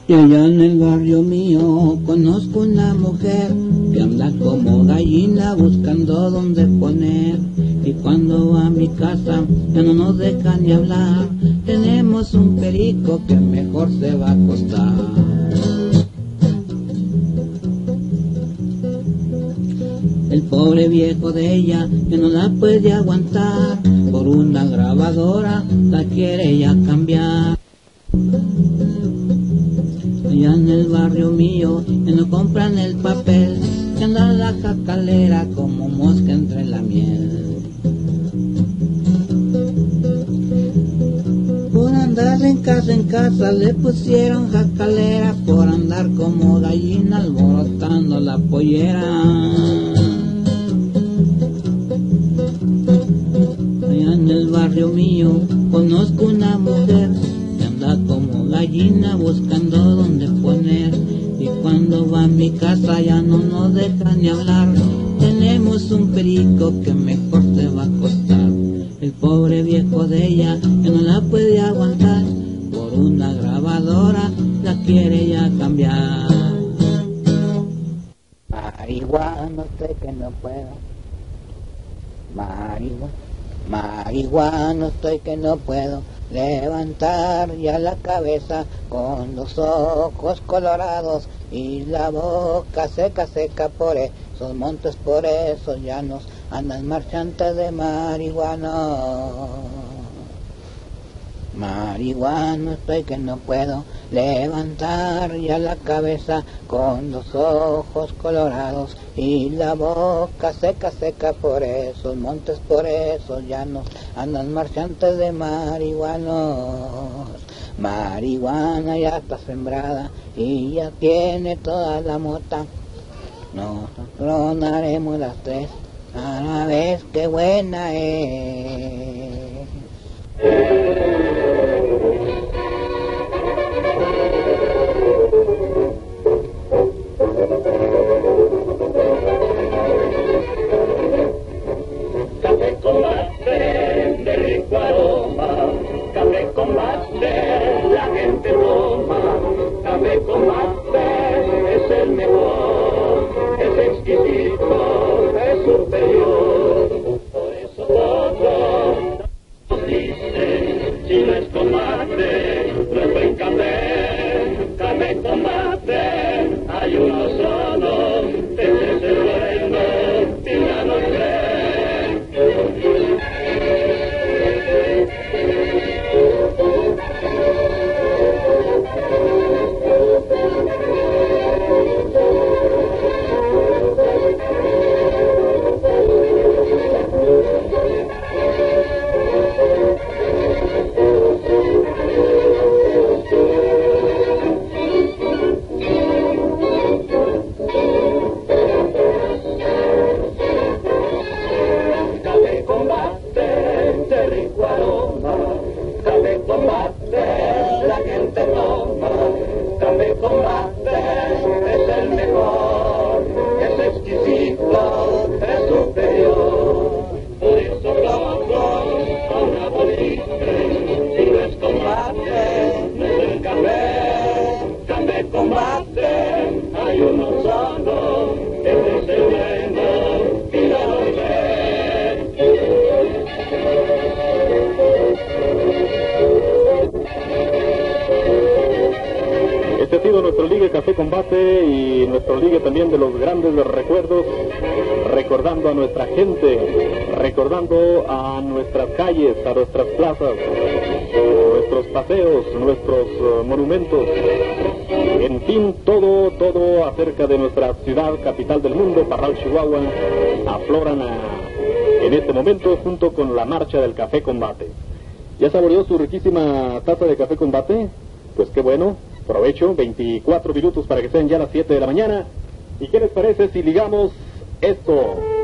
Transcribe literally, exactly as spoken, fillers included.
Y allá en el barrio mío conozco una mujer que anda como gallina buscando dónde poner. Y cuando va a mi casa ya no nos deja ni hablar. Tenemos un perico que mejor se va a acostar. El pobre viejo de ella que no la puede aguantar. Por una grabadora la quiere ya cambiar. Allá en el barrio mío que no compran el papel, que anda la jacalera como mosca entre la miel. Por andar en casa en casa le pusieron jacalera, por andar como gallina alborotando la pollera. Allá en el barrio mío conozco una mujer que anda como gallina buscando dónde poner. Y cuando va a mi casa ya no nos deja ni hablar. Tenemos un perico que mejor se va a acostar. El pobre viejo de ella que no la puede aguantar. Por una grabadora la quiere ya cambiar. Marihuana, sé que no puedo. Marihuana, marihuana, estoy que no puedo levantar ya la cabeza, con los ojos colorados y la boca seca, seca. Por esos montes, por esos llanos, andan marchantes de marihuana. Marihuana, estoy que no puedo levantar ya la cabeza, con los ojos colorados y la boca seca, seca. Por esos montes, por esos llanos, andan marchantes de marihuanos. Marihuana ya está sembrada y ya tiene toda la mota. Nos tronaremos las tres a la vez, qué buena es. Café con mate de rico aroma, café con mate la gente toma, café con mate es el mejor, es exquisito, es superior, por eso todos nos dicen, si no es con mate, no es buen café, café con mate, hay uno solo, ese es el bueno, y ya no creen. Combate y nuestro ligue también de los grandes recuerdos, recordando a nuestra gente, recordando a nuestras calles, a nuestras plazas, nuestros paseos, nuestros uh, monumentos, en fin, todo, todo acerca de nuestra ciudad, capital del mundo, Parral, Chihuahua, afloran a, en este momento junto con la marcha del Café Combate. ¿Ya saboreó su riquísima taza de Café Combate? Pues qué bueno. Provecho, veinticuatro minutos para que sean ya las siete de la mañana. ¿Y qué les parece si ligamos esto?